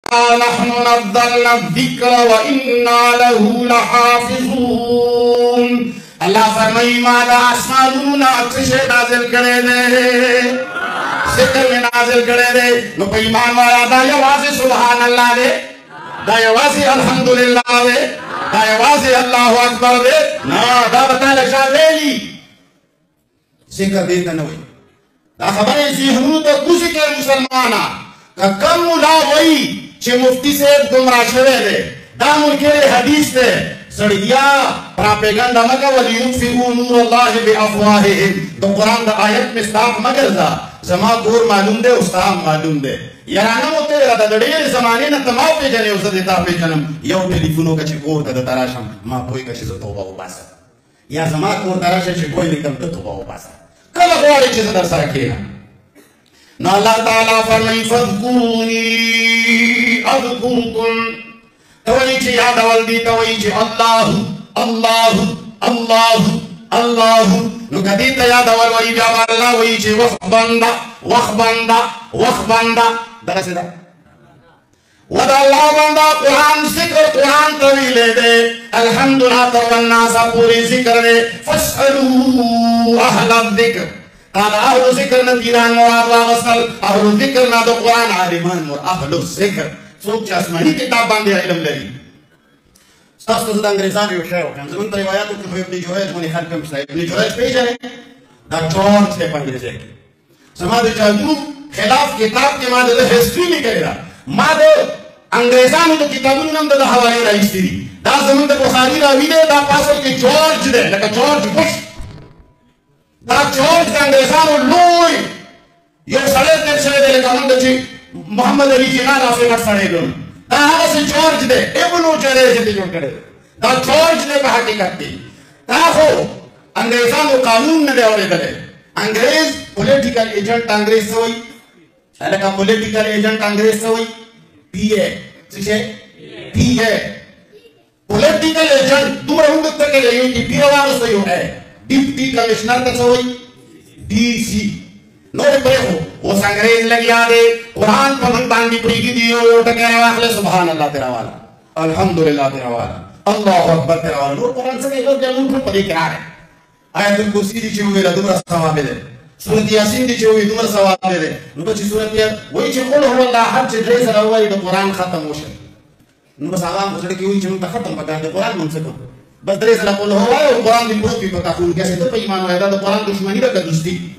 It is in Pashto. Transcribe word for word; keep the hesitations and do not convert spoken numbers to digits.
نحن نزلنا الذکر وإنا له لحافظون. اللہ فرمائی ما دا آسمانون اکسش نازل کرے دے، ذکر میں نازل کرے دے. نو پہ ایمان والا دا یواز سبحان اللہ دے، دا یواز الحمدللہ دے، دا یواز اللہ اکبر دے، نا دا بتا لشا ویلی ذکر دیتا نوئی. دا خبر ذہنو تو کسی کے مسلمانا کہ کم ملا وئی چھے مفتی سے گمراہ شوے دے، دا منکر حدیث دے. سڑیا پراپیگنڈا مگا وَلِيُطْفِئُوا نُورَ اللَّهِ بِأَفْوَاهِهِمْ. تو قرآن دا آیت میں ستاق مگر دا زما دور معلوم دے استام معلوم دے. یرانا موتے رہا دا دیر زمانے نا تماو پہ جنے اسا دیتا پہ جنم یو ٹیلیفونوں کا چھکور تا دا تراشم ما کوئی کا شیز توبہ ہو پاسا یا زما کور تراشم چھکوئی نکم تا توبہ ہو پاسا کل اخواری چیز در سا کینا. نا اللہ تعالیٰ فرمائی فَذْكُونِي أَذْكُرْكُمْ. توئی چی یاد اول دی توئی چی اللہ اللہ اللہ اللہ. نو کدیتا یاد اول وی جاب اللہ وی چی وخ بندہ وخ بندہ وخ بندہ درہ سے دا ودا اللہ بندہ قرآن ذکر قرآن طویلے دے الحمدللہ توناسا پوری ذکر دے. فَاسْأَلُوا أَهْلَ الذِّكْر. قال اہل ذکر ندیران مراد واغسل اہل ذکر نا دو قرآن عالمان مر اہل ذکر سوک چاسمانی کتاب باندے علم لری. ستاسو زد انگریزان یو شای وکم زمن تا روایاتو که ابن جویج منی خلقم شتا ابن جویج پیجنے دا چورج تے پانگریزے کی سما دے جادو خلاف کتاب کے مادے دا ہسٹری نہیں کرے دا ما دے انگریزانو دا کتابون نم دا دا حوالی رائیستی دی دا زمن دا بخاری راوی دے دا پاسل کے چورج دے لکا چورج بش دا چورج دا انگریزانو لوئی یہ سڑے تیر شرے دے لکا من دا چی محمد علی جنال آفے مٹ سڑے گن دا آگا سے چورج دے ابنو چرے جتے جو کرے دا چورج دے پہ حقیقت دی. دا خو انگریزانو قانون ندے اور دلے انگریز پولیٹیکل ایجنٹ انگریز سوئی لکا پولیٹیکل ایجنٹ انگریز سوئی پی اے سیشے پی اے پولیٹیکل ایجنٹ دور ہندو تک لئے یوں کی پیروار سوئی ہے ڈپٹی کمیشنر تک سوئی ڈی سی نوڑے پہ ہو وہ سنگریز لگی آدے قرآن پر من باندی پڑی کی دیو ٹکے واخلے سبحان اللہ تیرا والا الحمدللہ تیرا والا اللہ اکبر تیرا والا. نور قرآن سے کہو کہ ملکو پڑی کیا ہے آیت الکرسی دی چھوئے لے دمرا ثواب دے سورت یاسین دی چھوئے دمرا ثواب دے نو بچی سورت یا وہی چھے قول ہو اللہ حد چھے دریس روائی دا قرآن ختم ہو شد نو بس آغام کو سڑکی ہوئی چھے منتا ختم پکا دے قرآن من سکو بس دریس روائی قول ہو رہا ہے قرآن دی بہت بھی پتا خون کیسے تو پہ ایمان ہوئے دا قرآن دشمنی رکھا دوستی